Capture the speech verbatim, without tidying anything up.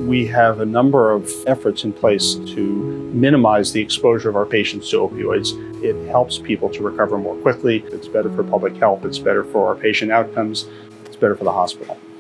We have a number of efforts in place to minimize the exposure of our patients to opioids. It helps people to recover more quickly. It's better for public health. It's better for our patient outcomes. It's better for the hospital.